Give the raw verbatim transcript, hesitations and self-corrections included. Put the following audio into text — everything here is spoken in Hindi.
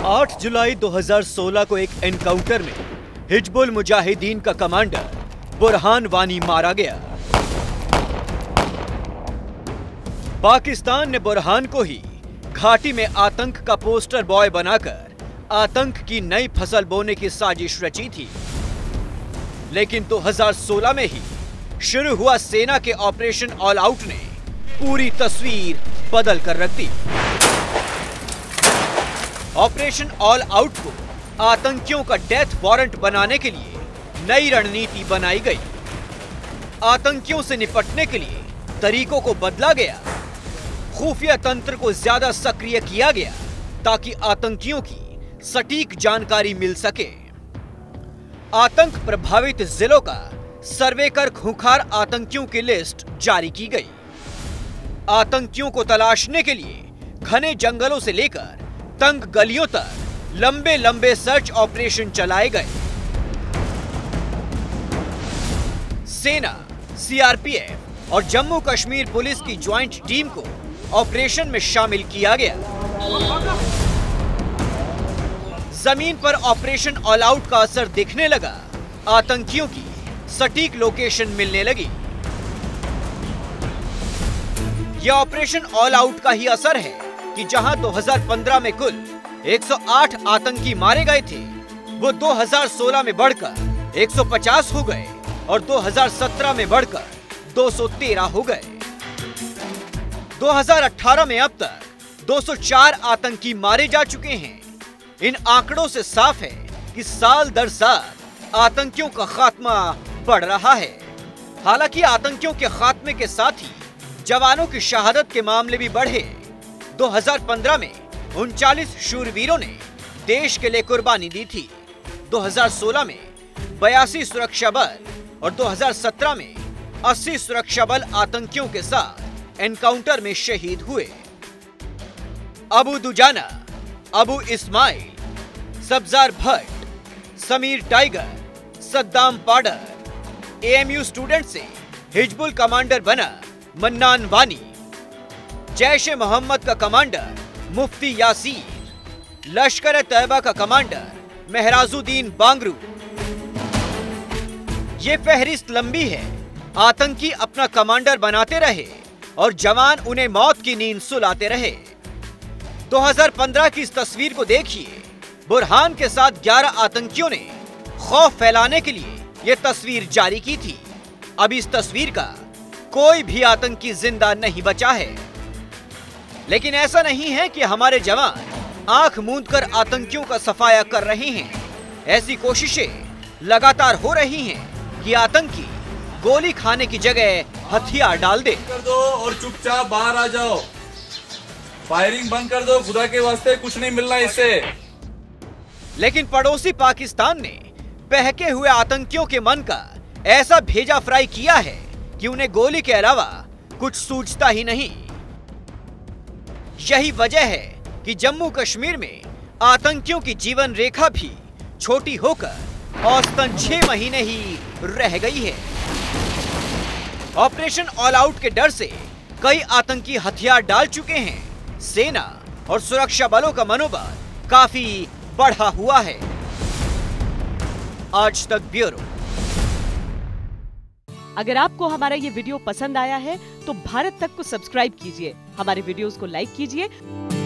आठ जुलाई दो हज़ार सोलह को एक एनकाउंटर में हिजबुल मुजाहिदीन का कमांडर बुरहान वानी मारा गया। पाकिस्तान ने बुरहान को ही घाटी में आतंक का पोस्टर बॉय बनाकर आतंक की नई फसल बोने की साजिश रची थी। लेकिन दो हज़ार सोलह में ही शुरू हुआ सेना के ऑपरेशन ऑल आउट ने पूरी तस्वीर बदल कर रख दी। ऑपरेशन ऑल आउट को आतंकियों का डेथ वारंट बनाने के लिए नई रणनीति बनाई गई। आतंकियों से निपटने के लिए तरीकों को बदला गया। खुफिया तंत्र को ज्यादा सक्रिय किया गया ताकि आतंकियों की सटीक जानकारी मिल सके। आतंक प्रभावित जिलों का सर्वे कर खूंखार आतंकियों की लिस्ट जारी की गई। आतंकियों को तलाशने के लिए घने जंगलों से लेकर तंग गलियों तक लंबे लंबे सर्च ऑपरेशन चलाए गए। सेना, सीआरपीएफ और जम्मू कश्मीर पुलिस की ज्वाइंट टीम को ऑपरेशन में शामिल किया गया। जमीन पर ऑपरेशन ऑल आउट का असर दिखने लगा। आतंकियों की सटीक लोकेशन मिलने लगी। यह ऑपरेशन ऑल आउट का ही असर है कि जहां दो हज़ार पंद्रह में कुल एक सौ आठ आतंकी मारे गए थे, वो दो हज़ार सोलह में बढ़कर एक सौ पचास हो गए और दो हज़ार सत्रह में बढ़कर दो सौ तेरह हो गए। दो हज़ार अठारह में अब तक दो सौ चार आतंकी मारे जा चुके हैं। इन आंकड़ों से साफ है कि साल दर साल आतंकियों का खात्मा बढ़ रहा है। हालांकि आतंकियों के खात्मे के साथ ही जवानों की शहादत के मामले भी बढ़े। दो हज़ार पंद्रह में उनचालीस शूरवीरों ने देश के लिए कुर्बानी दी थी। दो हज़ार सोलह में बयासी सुरक्षा बल और दो हज़ार सत्रह में अस्सी सुरक्षा बल आतंकियों के साथ एनकाउंटर में शहीद हुए। Abu Dujana, Abu Ismail, Sabzar Bhatt, Sameer tiger, Saddam Padder, AMU student से हिजबुल कमांडर बना मन्नान वानी, जैश ए मोहम्मद का कमांडर मुफ्ती यासीर, लश्कर ए तैयबा का कमांडर मेहराजुद्दीन बांगरू। ये फहरिस्त लंबी है। आतंकी अपना कमांडर बनाते रहे और जवान उन्हें मौत की नींद सुलाते रहे। दो हज़ार पंद्रह की इस तस्वीर को देखिए। बुरहान के साथ ग्यारह आतंकियों ने खौफ फैलाने के लिए यह तस्वीर जारी की थी। अब इस तस्वीर का कोई भी आतंकी जिंदा नहीं बचा है। लेकिन ऐसा नहीं है कि हमारे जवान आंख मूंदकर आतंकियों का सफाया कर रहे हैं। ऐसी कोशिशें लगातार हो रही हैं कि आतंकी गोली खाने की जगह हथियार डाल दे। कर दो और चुपचाप बाहर आ जाओ। फायरिंग बंद कर दो, खुदा के वास्ते कुछ नहीं मिलना इससे। लेकिन पड़ोसी पाकिस्तान ने बहके हुए आतंकियों के मन का ऐसा भेजा फ्राई किया है कि उन्हें गोली के अलावा कुछ सूझता ही नहीं। यही वजह है कि जम्मू कश्मीर में आतंकियों की जीवन रेखा भी छोटी होकर औसतन छह महीने ही रह गई है। ऑपरेशन ऑल आउट के डर से कई आतंकी हथियार डाल चुके हैं। सेना और सुरक्षा बलों का मनोबल काफी बढ़ा हुआ है। आज तक ब्यूरो। अगर आपको हमारा ये वीडियो पसंद आया है तो भारत तक को सब्सक्राइब कीजिए, हमारे वीडियोस को लाइक कीजिए।